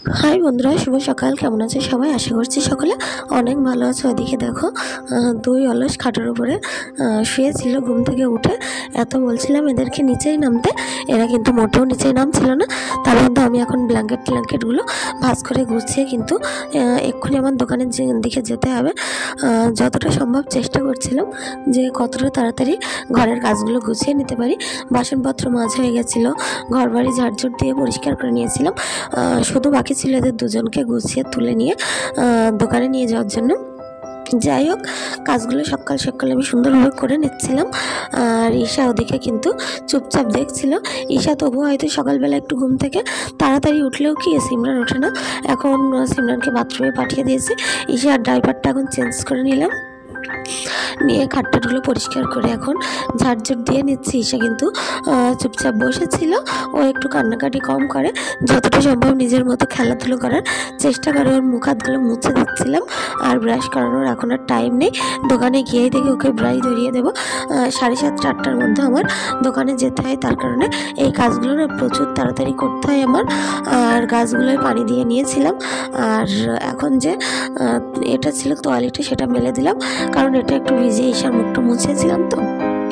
High বন্ধুরা, শুভ সকাল। কেমন আছে সবাই? আশা করছি সকলে অনেক ভালো আছে। ওদিকে দেখো, দুই অলস খাটের উপরে শুয়েছিল। ঘুম থেকে উঠে এত বলছিলাম এদেরকে নিচেই নামতে, এরা কিন্তু মোটেও নিচেই নামছিল না। তার মধ্যে আমি এখন ব্ল্যাঙ্কেটগুলো ভাঁজ করে গুছিয়ে কিন্তু এক্ষুনি আমার দোকানের দিকে যেতে হবে। যতটা সম্ভব চেষ্টা করছিলাম যে কতটা তাড়াতাড়ি ঘরের কাজগুলো গুছিয়ে নিতে পারি। বাসনপত্র মাঝ হয়ে গেছিলো, ঘর বাড়ি ঝাড়ঝুড় দিয়ে পরিষ্কার করে নিয়েছিলাম। শুধু বাকি ছিল এদের দুজনকে গুছিয়ে তুলে নিয়ে দোকানে নিয়ে যাওয়ার জন্য। যাই হোক, কাজগুলো সকাল সকাল আমি সুন্দরভাবে করে নিচ্ছিলাম। আর ঈশা ওদিকে কিন্তু চুপচাপ দেখছিল। ঈশা তবু হয়তো সকালবেলা একটু ঘুম থেকে তাড়াতাড়ি উঠলেও কি সিমরান ওঠে না। এখন সিমরানকে বাথরুমে পাঠিয়ে দিয়েছি। ঈশার ডাইপারটা এখন চেঞ্জ করে নিলাম, নিয়ে খাটটাগুলো পরিষ্কার করে এখন ঝাড়ঝুট দিয়ে নিচ্ছি। ঈশা কিন্তু চুপচাপ বসেছিল। ও একটু কান্নাকাটি কম করে, যতটা সম্ভব নিজের মতো খেলাধুলো করার চেষ্টা করে। ওর মুখ হাতগুলো মুছে দিচ্ছিলাম। আর ব্রাশ করানোর এখন আর টাইম নেই, দোকানে গিয়েই দেখি ওকে ব্রাশ ধরিয়ে দেবো। 7:30 8টার মধ্যে আমার দোকানে যেতে হয়। তার কারণে এই কাজগুলো না প্রচুর তাড়াতাড়ি করতে হয় আমার। আর গাছগুলোয় পানি দিয়ে নিয়েছিলাম। আর এখন যে এটা ছিল তোয়ালিটা, সেটা মেলে দিলাম, কারণ এটা একটু ভিজে ঈশার মুখটা মুছেছিলাম। তো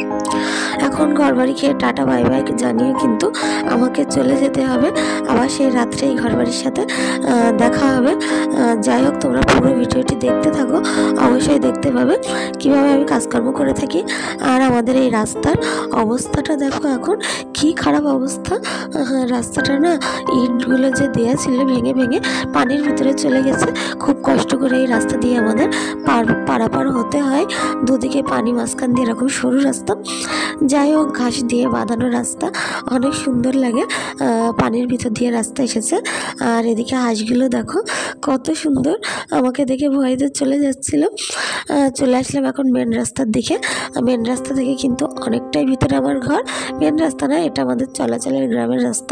এখন ঘরবাড়ি খেয়ে টাটা বাই বাই জানিয়ে কিন্তু আমাকে চলে যেতে হবে। আবার সেই রাত্রেই ঘরবাড়ির সাথে দেখা হবে। যাই হোক, তোমরা পুরো ভিডিওটি দেখতে থাকো, অবশ্যই দেখতে পাবে কিভাবে আমি কাজকর্ম করে থাকি। আর আমাদের এই রাস্তার অবস্থাটা দেখো এখন কি খারাপ অবস্থা। রাস্তাটা না, ইটগুলো যে দেয়া ছিল ভেঙে ভেঙে পানির ভিতরে চলে গেছে। খুব কষ্ট করে এই রাস্তা দিয়ে আমাদের পারাপার হতে হয়। দুদিকে পানি, মাঝখান দিয়ে এরকম সরু রাস্তা। যাই হোক, ঘাস দিয়ে বাঁধানো রাস্তা, অনেক সুন্দর লাগে। পানির ভিতর দিয়ে রাস্তা এসেছে। আর এদিকে হাঁসগুলো দেখো কত সুন্দর, আমাকে দেখে ভয়তে চলে যাচ্ছিল। চলে আসলাম এখন মেন রাস্তার দিকে। মেন রাস্তা থেকে কিন্তু অনেকটাই ভিতরে আমার ঘর। মেন রাস্তা না, এটা আমাদের চলাচলের গ্রামের রাস্তা।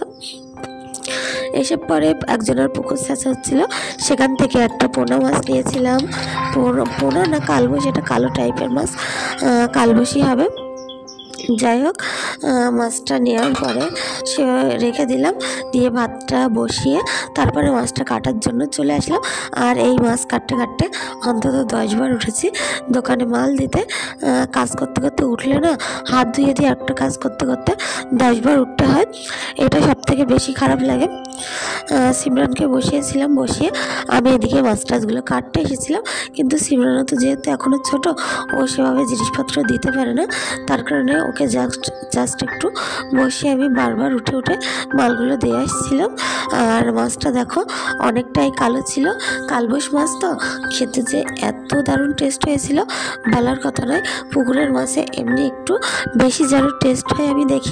এসে পরে একজনের পুকুর ছেঁচা হচ্ছিলো, সেখান থেকে একটা পোনা মাছ নিয়েছিলাম। পোনা না কালবশি, এটা কালো টাইপের মাছ, কালবশি হবে। যাই হোক, মাছটা নেওয়ার পরে সে রেখে দিলাম, দিয়ে ভাতটা বসিয়ে তারপরে মাছটা কাটার জন্য চলে আসলাম। আর এই মাছ কাটতে কাটতে অন্তত 10 বার উঠেছি দোকানে মাল দিতে। কাজ করতে করতে উঠলে না, হাত ধুয়ে দিয়ে একটা কাজ করতে করতে 10 বার উঠতে হয়। এটা সব থেকে বেশি খারাপ লাগে। সিমরানকে বসিয়েছিলাম, বসিয়ে আমি এদিকে মাছ টাছগুলো কাটতে এসেছিলাম। কিন্তু সিমরানও তো যেহেতু এখনও ছোট, ও সেভাবে জিনিসপত্র দিতে পারে না। তার কারণে ওকে জাস্ট একটু বসিয়ে আমি বারবার উঠে উঠে মালগুলো দিয়ে আসছিলাম। আর মাছটা দেখো অনেকটাই কালো ছিল, কালবোশ মাছ তো, খেতে যে এত দারুণ টেস্ট হয়েছিল বলার কথা নয়। পুকুরের মাছে এমনি একটু বেশি যেন টেস্ট হয় আমি দেখি।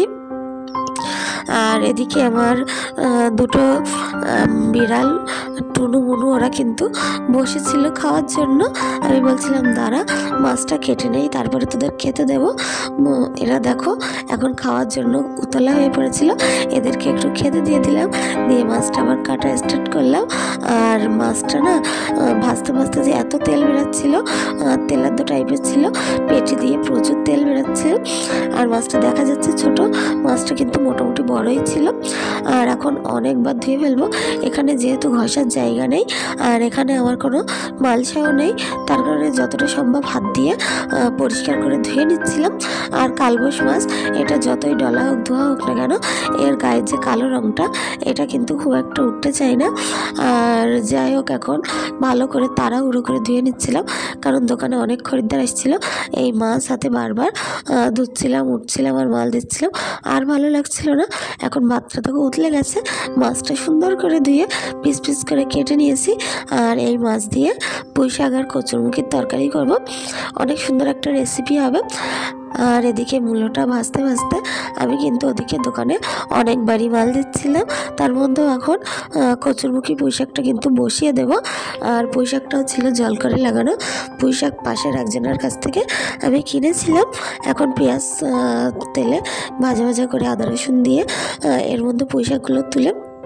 আর এদিকে আমার দুটো বিড়াল টুনু মুনু, ওরা কিন্তু বসেছিল খাওয়ার জন্য। আমি বলছিলাম দাঁড়া, মাছটা কেটে নেই, তারপরে তোদের খেতে দেবো। এরা দেখো এখন খাওয়ার জন্য উতলা হয়ে পড়েছিল। এদেরকে একটু খেতে দিয়ে দিলাম, দিয়ে মাছটা আবার কাটা স্টার্ট করলাম। আর মাছটা না ভাজতে ভাজতে যে এত তেল বেরোচ্ছিল, তেলাদ্দ টাইপের ছিল, পেটি দিয়ে প্রচুর তেল বেরোচ্ছিল। আর মাছটা দেখা যাচ্ছে ছোট, মাছটা কিন্তু মোটামুটি বড়ই ছিল। আর এখন অনেকবার ধুয়ে ফেলবো। এখানে যেহেতু ঘষার জায়গা নেই, আর এখানে আমার কোনো মালসাও নেই, তার কারণে যতটা সম্ভব হাত দিয়ে পরিষ্কার করে ধুয়ে নিচ্ছিলাম। আর কালবোশ মাছ, এটা যতই ডলা হোক ধোয়া হোক না কেন, এর গায়ের যে কালো রঙটা, এটা কিন্তু খুব একটা উঠতে চায় না। আর যাই হোক, এখন ভালো করে তাড়াহুড়ো করে ধুয়ে নিচ্ছিলাম, কারণ দোকানে অনেক খরিদ্দার এসেছিল। এই মাছ হাতে বারবার ধুচ্ছিলাম, উঠছিলাম আর মাল দিচ্ছিলাম, আর ভালো লাগছিল না। এখন ভাতটা তো উতলে গেছে, মাছটা সুন্দর করে ধুয়ে পিস পিস করে কেটে নিয়েছি। আর এই মাছ দিয়ে পুঁই শাক আর কচুরমুখির তরকারি করব, অনেক সুন্দর একটা রেসিপি হবে। আর এদিকে মূলোটা ভাজতে ভাজতে আমি কিন্তু ওদিকে দোকানে অনেকবারই মাল দিচ্ছিলাম। তার মধ্যেও এখন কচুরমুখী পুঁই শাকটা কিন্তু বসিয়ে দেব। আর পুঁই শাকটাও ছিল জল করে লাগানো পুঁই শাক, পাশের একজনের কাছ থেকে আমি কিনেছিলাম। এখন পেঁয়াজ তেলে ভাজা ভাজা করে আদা রসুন দিয়ে এর মধ্যে পুঁই শাকগুলো তুলে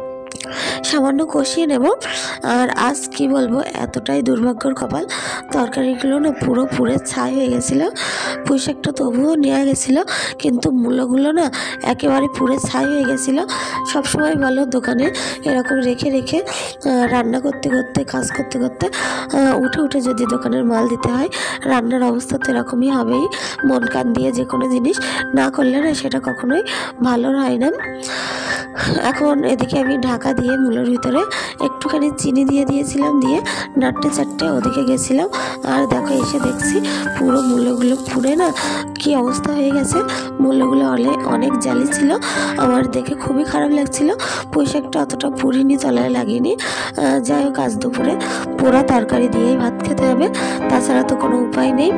সামান্য কষিয়ে নেব। আর আজ কি বলবো, এতটাই দুর্ভাগ্যর কপাল, তরকারিগুলো না পুরো পুড়ে ছাই হয়ে গেছিলো। পুঁই শাকটা তবুও নেওয়া গেছিলো, কিন্তু মূলোগুলো না একেবারে পুড়ে ছাই হয়ে গেছিলো। সবসময় বলো দোকানে এরকম রেখে রেখে রান্না করতে করতে, কাজ করতে করতে উঠে উঠে যদি দোকানের মাল দিতে হয়, রান্নার অবস্থা তো এরকমই হবেই। মন কান দিয়ে যে কোনো জিনিস না করলে না সেটা কখনোই ভালো হয় না। এখন এদিকে আমি ঢাকা দিয়ে মূলোর ভিতরে একটুখানি চিনি দিয়ে দিয়েছিলাম, দিয়ে নাড়তে চারটে ওদিকে গেছিলাম। আর দেখো এসে দেখছি পুরো মূলোগুলো পুড়ে না কি অবস্থা হয়ে গেছে। মূলোগুলো অনেক জালি ছিল, আমার দেখে খুবই খারাপ লাগছিল। পুঁই শাকটা অতটা পুড়িনি, তলায় লাগিনি। যাই হোক, আজ দুপুরে পোড়া তরকারি দিয়েই ভাত খেতে হবে, তাছাড়া তো কোনো উপায় নেই।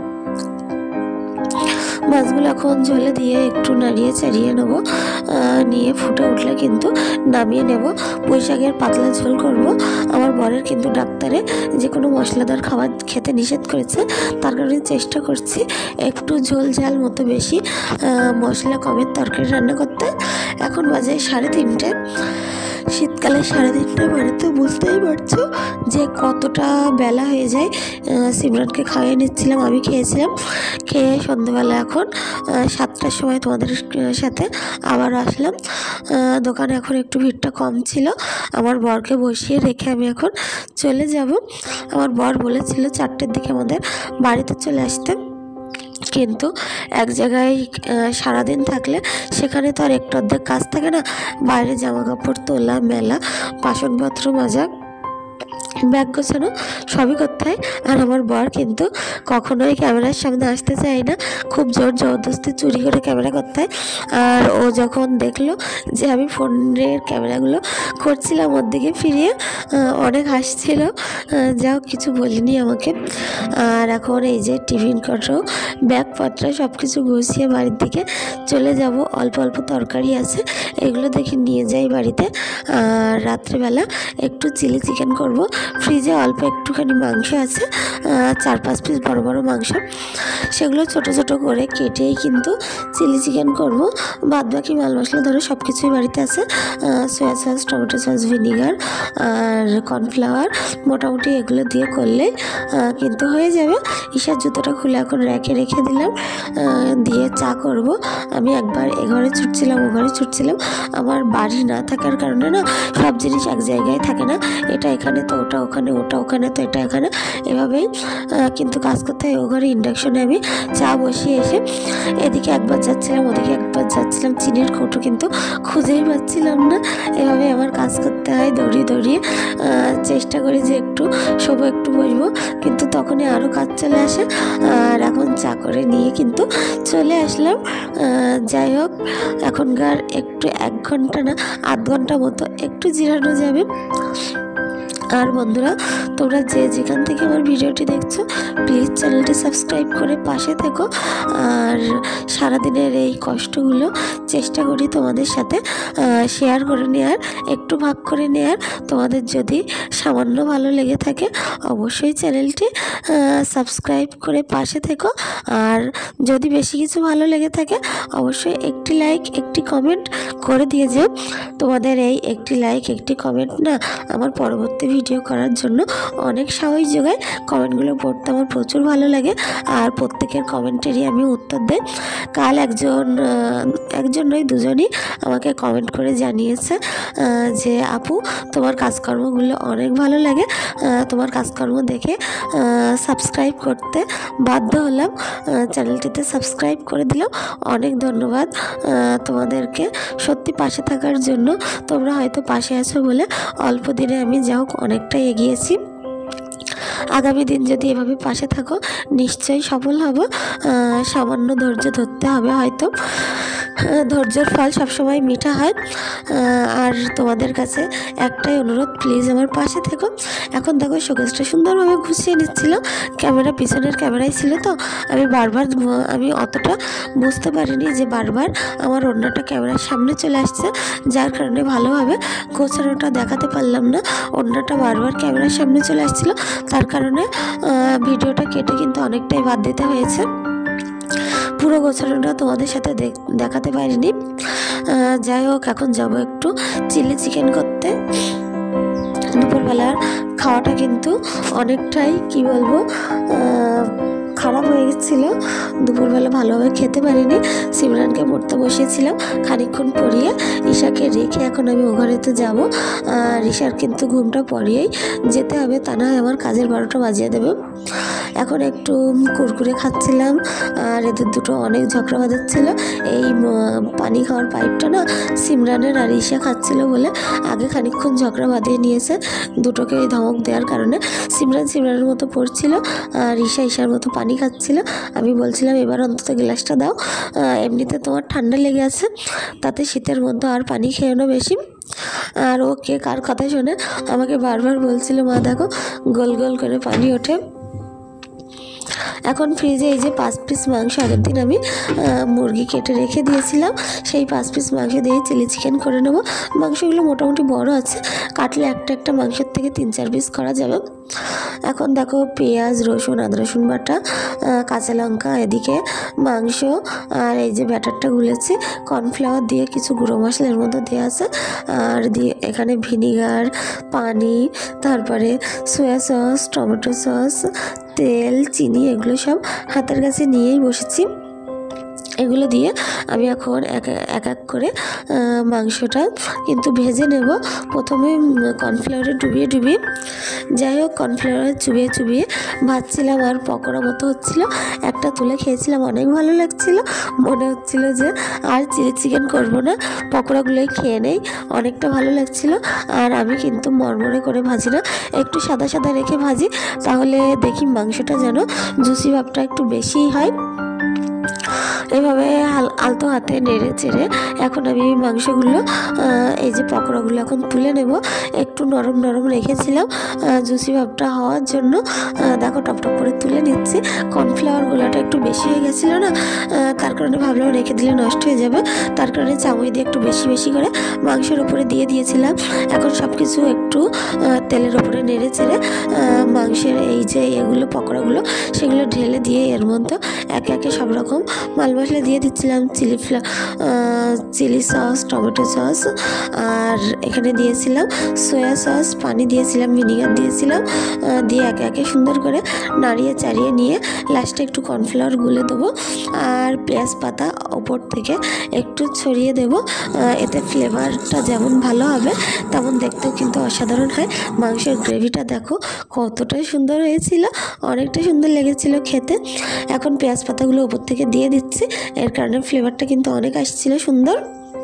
মাছগুলো এখন ঝোলে দিয়ে একটু নাড়িয়ে চাড়িয়ে নেব, নিয়ে ফুটে উঠলে কিন্তু নামিয়ে নেব। পুঁই শাকের পাতলা ঝোল করব। আমার বরের কিন্তু ডাক্তারে যে কোনো মশলাদার খাবার খেতে নিষেধ করেছে, তার কারণে চেষ্টা করছি একটু ঝোল ঝাল মতো বেশি মশলা কমের তরকারি রান্না করতে। এখন বাজে 3:30। শীতকালে 3:30 মানে তো বুঝতেই পারছো যে কতটা বেলা হয়ে যায়। সিমরানকে খাইয়ে নিচ্ছিলাম, আমি খেয়েছিলাম। খেয়ে সন্ধ্যেবেলা এখন 7টার সময় তোমাদের সাথে আবার আসলাম। দোকানে এখন একটু ভিড়টা কম ছিল। আমার বরকে বসিয়ে রেখে আমি এখন চলে যাব। আমার বর বলেছিল 4টের দিকে আমাদের বাড়িতে চলে আসতে, কিন্তু এক জায়গায় সারাদিন থাকলে সেখানে তো আর একটু অর্ধেক কাজ থাকে না। বাইরে জামা কাপড় তোলা, মেলা, বাসনপত্র মাজা, ব্যাগ গোছানো সবই করতে হয়। আর আমার বর কিন্তু কখনোই ক্যামেরার সামনে আসতে চায় না, খুব জোর জবরদস্তি চুরি করে ক্যামেরা করতে হয়। আর ও যখন দেখলো যে আমি ফোনের ক্যামেরাগুলো করছিলাম ওর দিকে ফিরিয়ে, অনেক হাসছিল। যাও, কিছু বলিনি আমাকে। আর এখন এই যে টিফিন কটো, ব্যাগপত্র সব কিছু গুছিয়ে বাড়ির দিকে চলে যাব। অল্প অল্প তরকারি আছে, এগুলো দেখি নিয়ে যাই বাড়িতে। আর রাত্রেবেলা একটু চিলি চিকেন করব। ফ্রিজে অল্প একটুখানি মাংস আছে, 4-5 পিস বড় বড় মাংস, সেগুলো ছোট ছোট করে কেটেই কিন্তু চিলি চিকেন করব। বাদ বাকি মাল মশলা ধরো সব কিছুই বাড়িতে আছে। Soya sauce, tomato sauce, vinegar আর কর্নফ্লাওয়ার, মোটামুটি এগুলো দিয়ে করলে কিন্তু হয়ে যাবে। ঈশার জুতোটা খুলে এখন রেখে দিলাম, দিয়ে চা করব। আমি একবার এ ঘরে ছুটছিলাম, ও ঘরে ছুটছিলাম। আমার বাড়ি না থাকার কারণে না সব জিনিস এক জায়গায় থাকে না, এটা এখানে তো ওটা ওখানে, ওটা ওখানে তো এটা এখানে, এভাবেই কিন্তু কাজ করতে হয়। ও ঘরে ইন্ডাকশনে আমি চা বসিয়ে এসে এদিকে একবার যাচ্ছিলাম, ওদিকে একবার যাচ্ছিলাম, চিনির কৌটো কিন্তু খুঁজেই পাচ্ছিলাম না। এভাবে আমার কাজ করতে হয় দৌড়িয়ে দৌড়িয়ে। চেষ্টা করি যে একটু শোবো, একটু বসবো, কিন্তু তখনই আরও কাজ চলে আসে। আর এখন চা করে নিয়ে কিন্তু চলে আসলাম। যাই হোক, এখনকার একটু 1 ঘন্টা না 8 ঘন্টা মতো একটু জিরানো যাবে। আর বন্ধুরা, তোমরা যে যেখান থেকে আমার ভিডিওটি দেখছো, প্লিজ চ্যানেলটি সাবস্ক্রাইব করে পাশে থেকো। আর সারাদিনের এই কষ্টগুলো চেষ্টা করি তোমাদের সাথে শেয়ার করে নেওয়ার, একটু ভাগ করে নেওয়ার। তোমাদের যদি সামান্য ভালো লেগে থাকে অবশ্যই চ্যানেলটি সাবস্ক্রাইব করে পাশে থেকো। আর যদি বেশি কিছু ভালো লেগে থাকে অবশ্যই একটি লাইক, একটি কমেন্ট করে দিয়ে যেও। তোমাদের এই একটি লাইক, একটি কমেন্ট না আমার পরবর্তী ভিডিও করার জন্য অনেক সাহস যোগায়। কমেন্টগুলো পড়তে আমার প্রচুর ভালো লাগে, আর প্রত্যেকের কমেন্টেরই আমি উত্তর দেই। কাল একজন নয়, দুজনই আমাকে কমেন্ট করে জানিয়েছে যে আপু, তোমার কাজকর্মগুলো অনেক ভালো লাগে, তোমার কাজকর্ম দেখে সাবস্ক্রাইব করতে বাধ্য হলাম, চ্যানেলটিতে সাবস্ক্রাইব করে দিলাম। অনেক ধন্যবাদ তোমাদেরকে সত্যি পাশে থাকার জন্য। তোমরা হয়তো পাশে আছো বলে অল্প দিনে আমি যা হোক অনেকটাই এগিয়েছি। আগামী দিন যদি এভাবে পাশে থাকো নিশ্চয়ই সফল হব। সামান্য ধৈর্য ধরতে হবে হয়তো, ধৈর্যের ফল সবসময় মিঠা হয়। আর তোমাদের কাছে একটাই অনুরোধ, প্লিজ আমার পাশে থেকো। এখন দেখো শোকেসটা সুন্দরভাবে গুছিয়ে নিচ্ছিল, ক্যামেরা পিছনের ক্যামেরায় ছিল তো আমি অতটা বুঝতে পারিনি যে বারবার আমার ওড়নাটা ক্যামেরার সামনে চলে আসছে, যার কারণে ভালোভাবে গোছানোটা দেখাতে পারলাম না। ওড়নাটা বারবার ক্যামেরার সামনে চলে আসছিল, তার কারণে ভিডিওটা কেটে কিন্তু অনেকটাই বাদ দিতে হয়েছে। পুরো গোছানোটা তোমাদের সাথে দেখাতে পারিনি। যাই হোক, এখন যাব একটু চিলি চিকেন করতে। দুপুরবেলার খাওয়াটা কিন্তু অনেকটাই কি বলবো খারাপ হয়ে গেছিলো। দুপুরবেলা ভালোভাবে খেতে পারিনি। সিমরানকে পড়তে বসিয়েছিলাম, খানিকক্ষণ পড়িয়ে ঈশাকে রেখে এখন আমি ও ঘরেতে যাবো। আর ঈশার কিন্তু ঘুমটা পড়িয়েই যেতে হবে, তা না হয় আমার কাজের 12টা বাজিয়ে দেবে। এখন একটু কুরকুরে খাচ্ছিলাম, আর এদের দুটো অনেক ঝগড়া বাজাচ্ছিলো। এই পানি খাওয়ার পাইপটা না সিমরানের আর ঈশা খাচ্ছিল বলে আগে খানিকক্ষণ ঝগড়া বাঁধিয়ে নিয়েছে। দুটোকে ধমক দেওয়ার কারণে সিমরানের মতো পড়ছিল, আর ঈশার মতো পানি খাচ্ছিল। আমি বলছিলাম এবার অন্তত গ্লাসটা দাও, এমনিতে তোমার ঠান্ডা লেগে আছে, তাতে শীতের মধ্যে আর পানি খেয়ে না বেশি। আর ও কে কার কথা শুনে আমাকে বারবার বলছিল, মা দেখো গোল গোল করে পানি ওঠে। এখন ফ্রিজে এই যে 5 পিস মাংস আগের দিন আমি মুরগি কেটে রেখে দিয়েছিলাম, সেই 5 পিস মাংস দিয়ে চিলি চিকেন করে নেব। মাংসগুলো মোটামুটি বড় আছে, কাটলে একটা মাংসের থেকে 3-4 পিস করা যাবে। এখন দেখো পেঁয়াজ, রসুন, আদা রসুন বাটা, কাঁচা লঙ্কা, এদিকে মাংস, আর এই যে ব্যাটারটা গুলেছি কর্নফ্লাওয়ার দিয়ে, কিছু গুঁড়ো মশলা এর মধ্যে দেওয়া আছে, আর দিয়ে এখানে ভিনিগার, পানি, তারপরে সয়া সস, টমেটো সস, তেল, চিনি, এগুলো সব হাতের কাছে নিয়েই বসেছি। এগুলো দিয়ে আমি এখন এক এক করে মাংসটা কিন্তু ভেজে নেব। প্রথমে কর্নফ্লাওয়ারে ডুবিয়ে যাই হোক কর্নফ্লাওয়ারে চুবিয়ে ভাজছিলাম, আর পকোড়া মতো হচ্ছিল। একটা তুলে খেয়েছিলাম, অনেক ভালো লাগছিল। মনে হচ্ছিল যে আর চিলি চিকেন করবো না, পকোড়াগুলোই খেয়ে নেই, অনেকটা ভালো লাগছিল। আর আমি কিন্তু মরমরে করে ভাজি না, একটু সাদা সাদা রেখে ভাজি, তাহলে দেখি মাংসটা যেন জুসি ভাবটা একটু বেশিই হয়। এভাবে আলতো হাতে নেড়ে চেড়ে এখন আমি মাংসগুলো এই যে পকোড়াগুলো এখন তুলে নেব। একটু নরম নরম রেখেছিলাম জুসি ভাবটা হওয়ার জন্য, দেখো টপটপ করে তুলে নিচ্ছি। কর্নফ্লাওয়ারগুলোটা একটু বেশি হয়ে গেছিলো না, তার কারণে ভাবলাম রেখে দিলে নষ্ট হয়ে যাবে, তার কারণে চামচ দিয়ে একটু বেশি করে মাংসের উপরে দিয়ে দিয়েছিলাম। এখন সব কিছু একটু তেলের ওপরে নেড়ে চেড়ে মাংসের এই যে এগুলো পকোড়াগুলো সেগুলো ঢেলে দিয়ে এর মধ্যে একে সব রকম মাল মশলা দিয়ে দিচ্ছিলাম। চিলি সস, টমেটো সস, আর এখানে দিয়েছিলাম সয়া সস, পানি দিয়েছিলাম, ভিনিগার দিয়েছিলাম, দিয়ে একে সুন্দর করে নাড়িয়ে চাড়িয়ে নিয়ে লাস্টে একটু কর্নফ্লাওয়ার গুলে দেবো, আর পেঁয়াজ পাতা ওপর থেকে একটু ছড়িয়ে দেব। এতে ফ্লেভারটা যেমন ভালো হবে তেমন দেখতেও কিন্তু অসাধারণ হয়। মাংসের গ্রেভিটা দেখো কতটাই সুন্দর হয়েছিল, অনেকটা সুন্দর লেগেছিল খেতে। এখন পেঁয়াজ পাতাগুলো ওপর থেকে দিয়ে দিচ্ছি, এর কারণে ফ্লেভারটা কিন্তু অনেক আসছিল সুন্দর।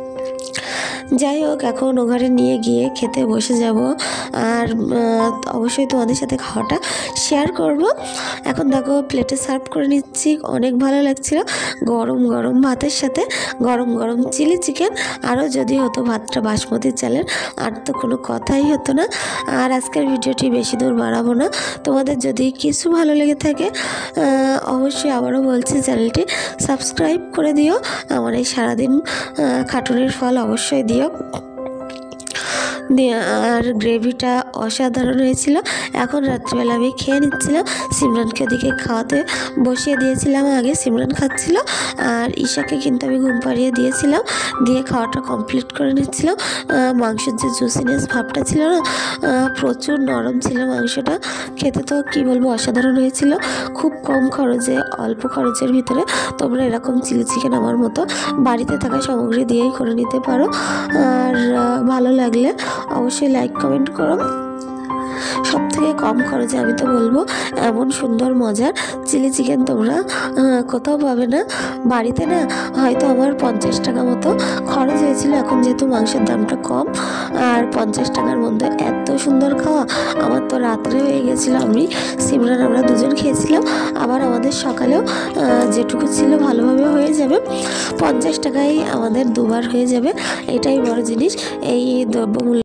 যাই হোক, এখন ও ঘরে নিয়ে গিয়ে খেতে বসে যাব, আর অবশ্যই তোমাদের সাথে খাওয়াটা শেয়ার করব। এখন দেখো প্লেটে সার্ভ করে নিচ্ছি, অনেক ভালো লাগছিল। গরম গরম ভাতের সাথে গরম গরম চিলি চিকেন, আরও যদি হতো ভাতটা বাসমতি চালের আর তো কোনো কথাই হতো না। আর আজকের ভিডিওটি বেশি দূর বাড়াবো না। তোমাদের যদি কিছু ভালো লেগে থাকে অবশ্যই আবারও বলছি চ্যানেলটি সাবস্ক্রাইব করে দিও। আমার এই সারাদিন খাটুনির ফল অবশ্যই দিও। আর গ্রেভিটা অসাধারণ হয়েছিল। এখন রাত্রিবেলা আমি খেয়ে নিচ্ছিলাম, সিমরানকে ওদিকে খাওয়াতে বসিয়ে দিয়েছিলাম, আগে সিমরান খাচ্ছিল, আর ঈশাকে কিন্তু আমি ঘুম পাড়িয়ে দিয়েছিলাম, দিয়ে খাওয়াটা কমপ্লিট করে নিচ্ছিলাম। মাংসের যে জুসিনেস ভাবটা ছিল না, প্রচুর নরম ছিল মাংসটা, খেতে তো কী বলবো অসাধারণ হয়েছিল। খুব কম খরচে, অল্প খরচের ভিতরে তোমরা এরকম চিলি চিকেন আমার মতো বাড়িতে থাকা সামগ্রী দিয়েই করে নিতে পারো। আর ভালো লাগলে অবশ্যই লাইক কমেন্ট করো। সবথেকে কম খরচে আমি তো বলবো এমন সুন্দর মজার চিলি চিকেন তোমরা কোথাও পাবে না। বাড়িতে না হয়তো আমার 50 টাকা মতো খরচ হয়েছিল, এখন যেহেতু মাংসের দামটা কম, আর 50 টাকার মধ্যে এত সুন্দর খাওয়া। আমার তো রাত্রে হয়ে গেছিলো, আমি সিমরান আমরা দুজন খেয়েছিলাম, আবার আমাদের সকালেও যেটুকু ছিল ভালোভাবে হয়ে যাবে। 50 টাকায় আমাদের দুবার হয়ে যাবে, এটাই বড় জিনিস। এই দ্রব্যমূল্য